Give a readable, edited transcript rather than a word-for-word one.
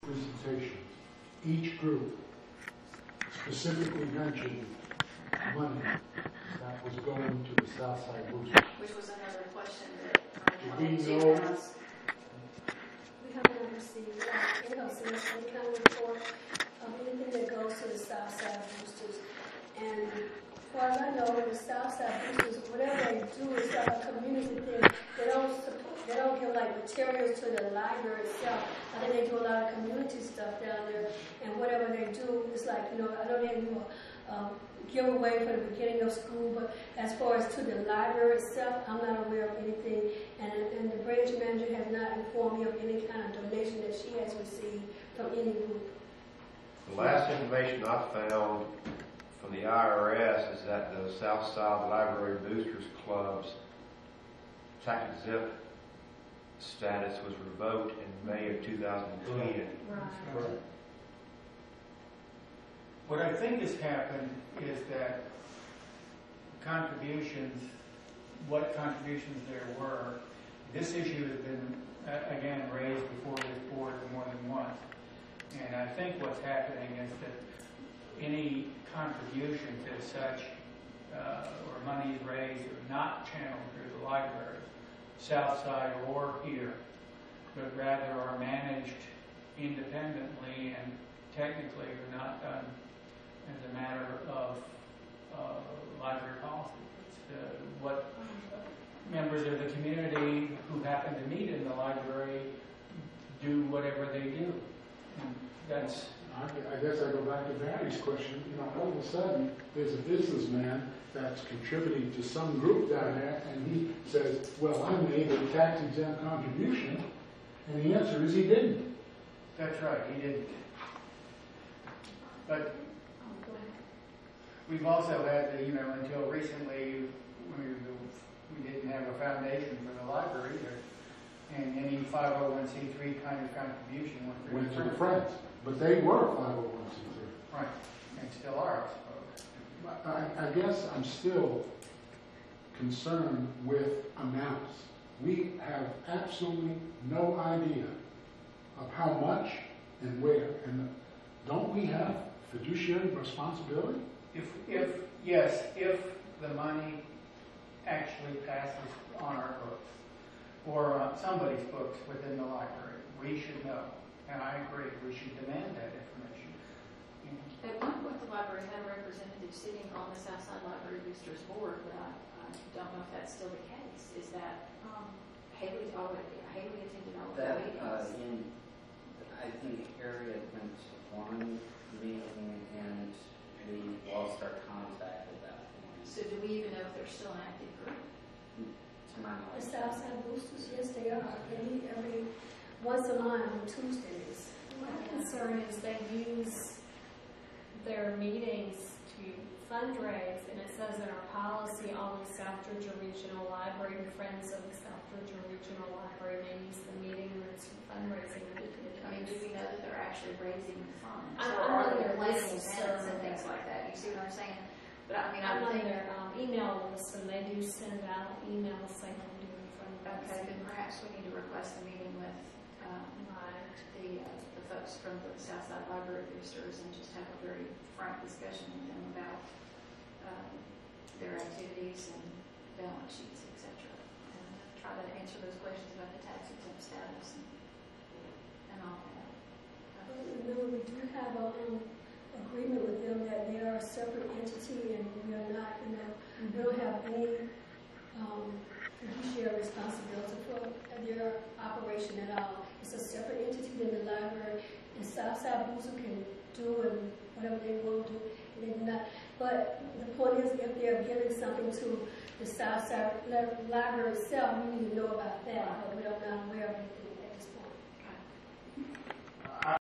presentations, each group specifically mentioned money that was going to the Southside Boosters. Which was another question that I Do we wanted know? to ask. We haven't received any kind of report of anything that goes to the Southside Boosters. And as far as I know, the Southside Boosters, whatever they do is like a community thing. They don't give like materials to the library itself. I think they do a lot of community stuff down there. And whatever they do is like, I know they do a giveaway for the beginning of school, but as far as to the library itself, I'm not aware of anything. And the branch manager has not informed me of any kind of donation that she has received from any group. The last information I found from the IRS is that the Southside Library Boosters Club's tax-exempt status was revoked in May of 2010. Right. What I think has happened is that contributions, what contributions there were, this issue has been, again, raised before this board more than once. And I think what's happening is that any contribution to such, or money raised or not channeled through the library, Southside or here, but rather are managed independently and technically are not done as a matter of library policy. It's what members of the community who happen to meet in the library do whatever they do. And that's. I guess I go back to Barry's question. All of a sudden, there's a businessman that's contributing to some group down there, and he says, well, I made a tax-exempt contribution, and the answer is he didn't. That's right, he didn't. But we've also had, until recently, we didn't have a foundation for the library, and any 501c3 kind of contribution went to the Friends. But they were 501c3. Right, and still are, I suppose. I guess I'm still concerned with amounts. We have absolutely no idea of how much and where. And don't we have fiduciary responsibility? If the money actually passes on our books or on somebody's books within the library, we should know. And I agree, we should demand that information. At one point, the library had a representative sitting on the Southside Library Boosters Board, but I don't know if that's still the case. Is that Haley attended all of the meetings? I think Harriet went to one meeting and we lost our contact at that point. So do we even know if they're still an active group? To my The knowledge. Southside Boosters, yes, they are. They meet every once a month on Tuesdays. My concern is they use their meetings to fundraise, and it says in our policy only South Georgia Regional Library and Friends of the South Georgia Regional Library may use the meeting rooms for fundraising. I mean, do we know that they're actually raising funds? I'm Or are on they their placing list events and of things like that? You see what I'm saying? But I mean, I'm I on think, their email list, and they do send out emails saying they're doing fundraising. okay, then perhaps we need to request a meeting with the folks from the Southside Library Boosters and just have a very frank discussion with them about their activities and balance sheets, etc. And try to answer those questions about the tax exempt status and all that. Remember, we do have an agreement with them that they are a separate entity, and we are not, we don't have any fiduciary responsibility for their operation at all. It's a separate entity than the library, and Southside Booster can do and whatever they want to do, and they do not. But the point is, if they're giving something to the Southside Library itself, we need to know about that, but we are not aware of anything